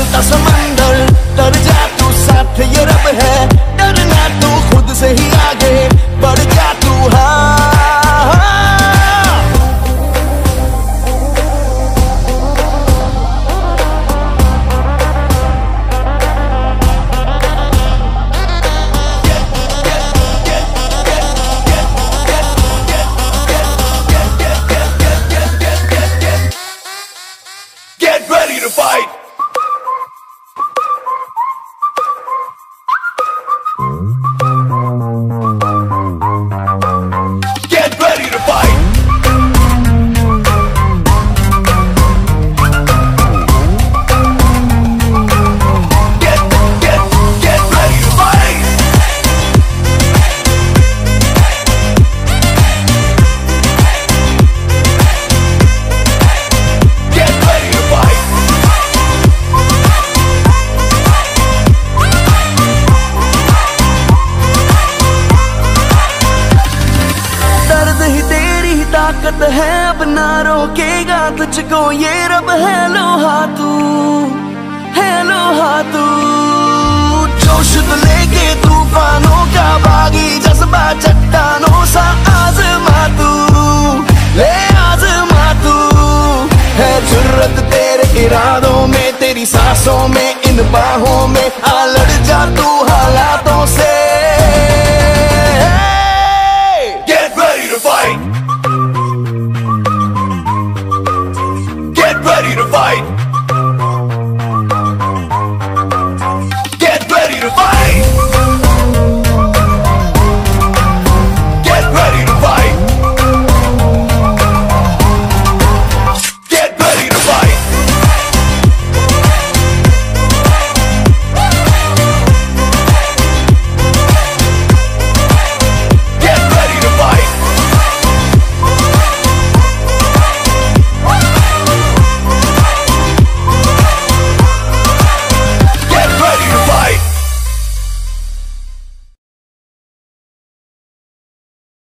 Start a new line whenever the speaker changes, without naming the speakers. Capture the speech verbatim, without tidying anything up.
बहता समंदर, डर जा तू साथ ये रब है, डरना तू खुद से ही आगे बढ़ जा तू। हाँ Get ready to fight! Get ready to fight! Get, get, get ready to fight! Get ready to fight! दर्द ही तेरी ही ताकत है, अब ना रोकेगा तुझको ये रब है। लोहा तू है, लोहा तू जोश तो लेके तूफानों का बागी, जज्बा चट्टानों सा आजमा तू, ले आजमा तू। है जुर्रत तेरे इरादों में, तेरी सांसों में, इन बाहों में, आ लड़ जा तू हालातों से।